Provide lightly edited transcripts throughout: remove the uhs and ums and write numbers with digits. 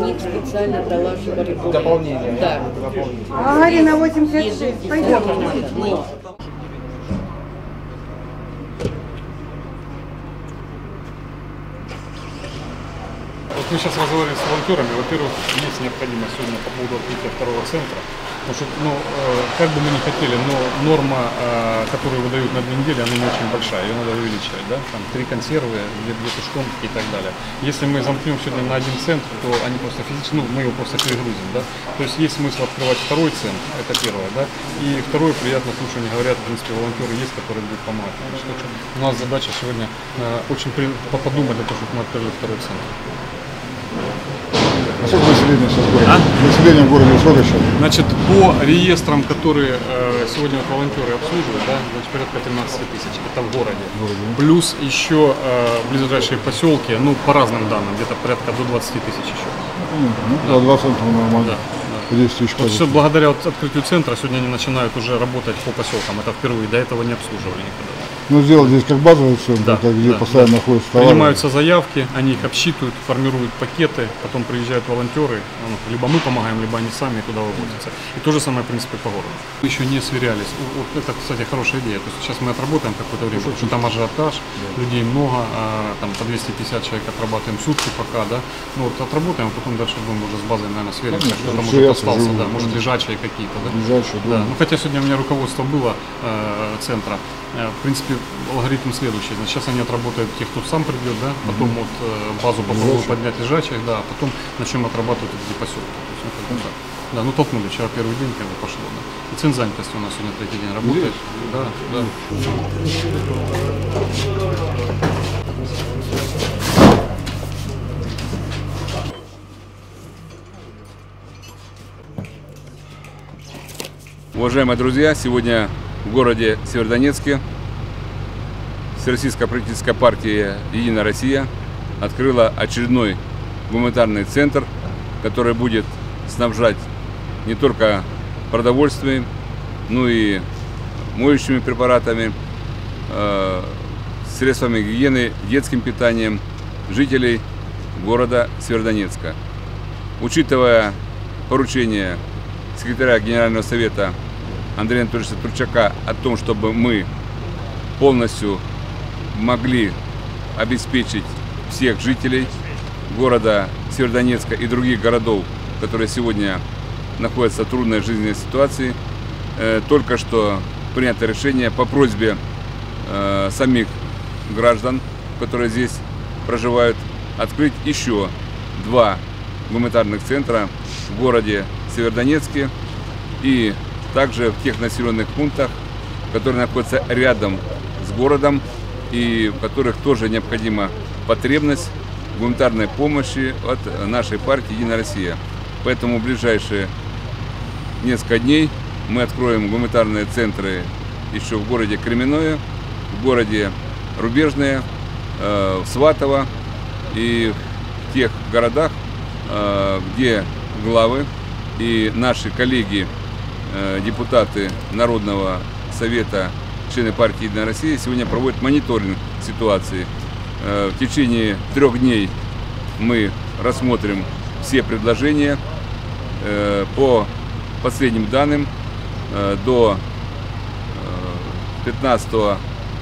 их специально дала, чтобы они были. Дополнение. Да. Гагарина 86. Пойдем. Но. Вот мы сейчас разговариваем с волонтерами. Во-первых, есть необходимость сегодня по поводу открытия второго центра. Потому что, как бы мы ни хотели, но норма, которую выдают на 2 недели, она не очень большая, ее надо увеличивать, да? Там 3 консервы, 2 тушенки и так далее. Если мы замкнем сегодня на 1 центр, то они просто физически, мы его просто перегрузим, да? То есть есть смысл открывать второй центр, это первое, да? И второе, приятно слушать, они говорят, в принципе, волонтеры есть, которые будут помогать. У нас задача сегодня очень подумать для того, чтобы мы открыли второй центр. А сколько населения сейчас в городе? Население в городе сколько сейчас? Значит, по реестрам, которые сегодня вот волонтеры обслуживают, да, значит, порядка 13 тысяч, это в городе. Плюс еще ближайшие поселки, по разным данным, где-то порядка до 20 тысяч еще. Да, 20 центров нормально. Да. По 10 тысяч. Вот все благодаря открытию центра сегодня они начинают уже работать по поселкам. Это впервые, до этого не обслуживали никогда. Сделать здесь как базовый центр, где постоянно находятся товары. Принимаются заявки, они их обсчитывают, формируют пакеты, потом приезжают волонтеры, либо мы помогаем, либо они сами туда вывозятся. И то же самое, в принципе, по городу. Мы еще не сверялись. Вот это, кстати, хорошая идея. То есть сейчас мы отработаем какое-то время, потому что там ажиотаж, людей много, там по 250 человек отрабатываем сутки пока, да. Отработаем, а потом дальше будем уже с базой, наверное, сверимся, кто там может остался, да, может лежачие какие-то, да. Лежачие, да. Хотя сегодня у меня руководство было центра. В принципе, алгоритм следующий. Значит, сейчас они отработают тех, кто сам придет, да, потом базу попробую поднять лежачих, да, а потом начнем отрабатывать эти поселки. Да, толкнули. Вчера первый день как бы пошло, да. И центр занятости у нас сегодня 3-й день работает. Да. Уважаемые друзья, сегодня в городе Северодонецке Всероссийская политическая партия «Единая Россия» открыла очередной гуманитарный центр, который будет снабжать не только продовольствием, но и моющими препаратами, средствами гигиены, детским питанием жителей города Северодонецка. Учитывая поручение секретаря Генерального совета Андрея Анатольевича Турчака о том, чтобы мы полностью могли обеспечить всех жителей города Северодонецка и других городов, которые сегодня находятся в трудной жизненной ситуации, только что принято решение по просьбе самих граждан, которые здесь проживают, открыть еще 2 гуманитарных центра в городе Северодонецке и также в тех населенных пунктах, которые находятся рядом с городом и в которых тоже необходима потребность в гуманитарной помощи от нашей партии «Единая Россия». Поэтому в ближайшие несколько дней мы откроем гуманитарные центры еще в городе Кременное, в городе Рубежное, в Сватово и в тех городах, где главы и наши коллеги, депутаты Народного совета, члены партии «Единая Россия» сегодня проводят мониторинг ситуации. В течение 3 дней мы рассмотрим все предложения. По последним данным, до 15-20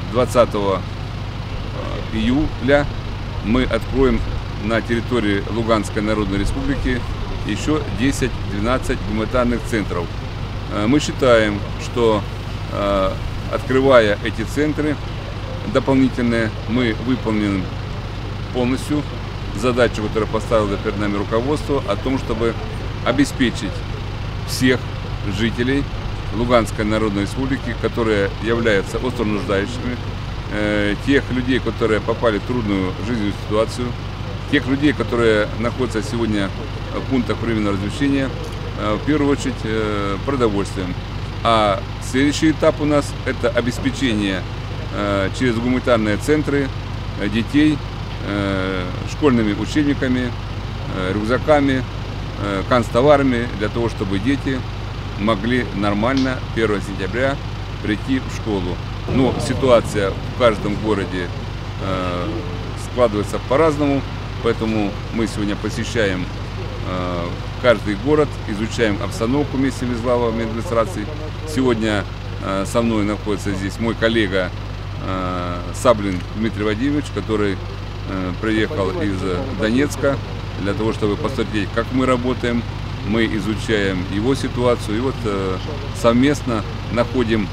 июля мы откроем на территории Луганской Народной Республики еще 10-12 гуманитарных центров. Мы считаем, что открывая эти центры дополнительные, мы выполним полностью задачу, которую поставило перед нами руководство, о том, чтобы обеспечить всех жителей Луганской Народной Республики, которые являются остро нуждающими, тех людей, которые попали в трудную жизненную ситуацию, тех людей, которые находятся сегодня в пунктах временного размещения, в первую очередь продовольствием. А следующий этап у нас – это обеспечение через гуманитарные центры детей школьными учебниками, рюкзаками, канцтоварами, для того, чтобы дети могли нормально 1 сентября прийти в школу. Но ситуация в каждом городе складывается по-разному, поэтому мы сегодня посещаем каждый город, изучаем обстановку вместе с главами администрации. Сегодня со мной находится здесь мой коллега Саблин Дмитрий Вадимович, который приехал из Донецка для того, чтобы посмотреть, как мы работаем. Мы изучаем его ситуацию и вот совместно находим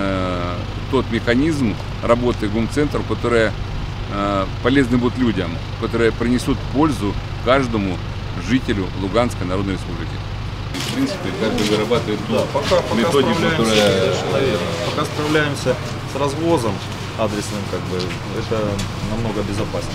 тот механизм работы гумцентров, который полезны будут людям, которые принесут пользу каждому жителю Луганской Народной Республики. В принципе, каждый вырабатывает ту методику, которая... Пока справляемся с развозом адресным, это намного безопаснее.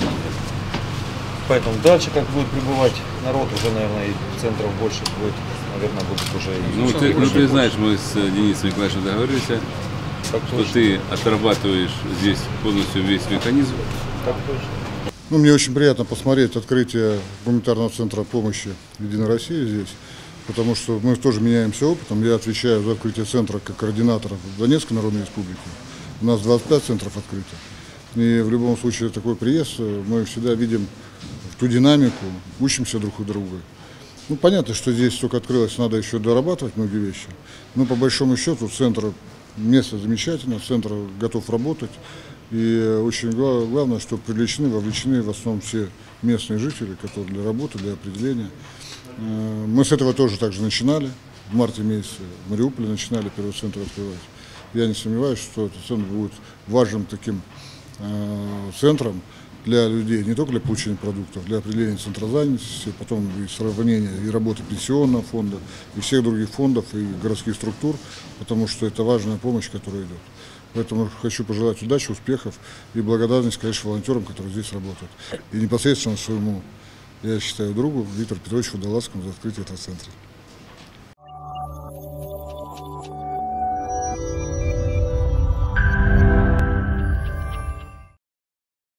Поэтому дальше, как будет прибывать народ, уже, наверное, и центров больше будет, наверное, будут уже... ты знаешь, мы с Денисом Николаевичем договорились, что ты отрабатываешь здесь полностью весь механизм. Так точно. Ну, мне очень приятно посмотреть открытие гуманитарного центра помощи «Единой России» здесь, потому что мы тоже меняемся опытом. Я отвечаю за открытие центра как координатор Донецкой Народной Республики. У нас 25 центров открыто. И в любом случае такой приезд мы всегда видим ту динамику, учимся друг у друга. Ну, понятно, что здесь только открылось, надо еще дорабатывать многие вещи. Но по большому счету центр, место замечательное, центр готов работать. И очень главное, что привлечены, вовлечены в основном все местные жители, которые для работы, для определения. Мы с этого тоже также начинали. В марте месяце в Мариуполе начинали первый центр открывать. Я не сомневаюсь, что этот центр будет важным таким центром для людей, не только для получения продуктов, для определения центра занятости, потом и сравнения и работы пенсионного фонда, и всех других фондов, и городских структур, потому что это важная помощь, которая идет. Поэтому хочу пожелать удачи, успехов и благодарность, конечно, волонтерам, которые здесь работают. И непосредственно своему, я считаю, другу Виктору Петровичу Водолазскому за открытие этого центра.